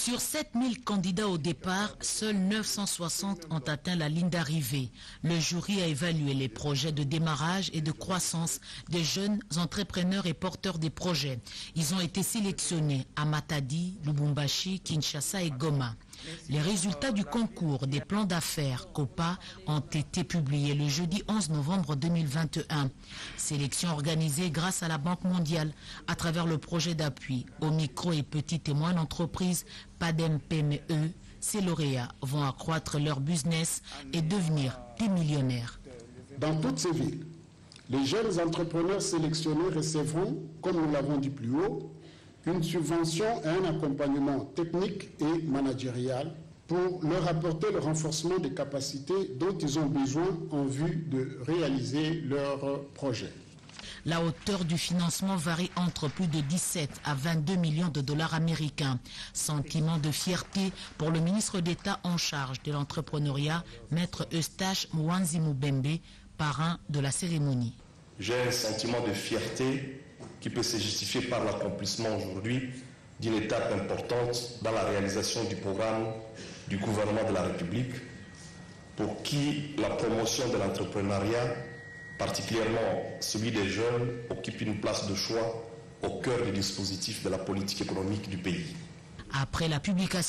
Sur 7000 candidats au départ, seuls 960 ont atteint la ligne d'arrivée. Le jury a évalué les projets de démarrage et de croissance des jeunes entrepreneurs et porteurs des projets. Ils ont été sélectionnés à Matadi, Lubumbashi, Kinshasa et Goma. Les résultats du concours des plans d'affaires COPA ont été publiés le jeudi 11 novembre 2021. Sélection organisée grâce à la Banque mondiale à travers le projet d'appui aux micro et petites et moyennes entreprises PADEM-PME. Ces lauréats vont accroître leur business et devenir des millionnaires. Dans toutes ces villes, les jeunes entrepreneurs sélectionnés recevront, comme nous l'avons dit plus haut, une subvention et un accompagnement technique et managérial pour leur apporter le renforcement des capacités dont ils ont besoin en vue de réaliser leurs projets. La hauteur du financement varie entre plus de 17 à 22 millions de dollars américains. Sentiment de fierté pour le ministre d'État en charge de l'entrepreneuriat, Maître Eustache Mwanzi Mubembe, parrain de la cérémonie. J'ai un sentiment de fierté qui peut se justifier par l'accomplissement aujourd'hui d'une étape importante dans la réalisation du programme du gouvernement de la République, pour qui la promotion de l'entrepreneuriat, particulièrement celui des jeunes, occupe une place de choix au cœur du dispositif de la politique économique du pays. Après la publication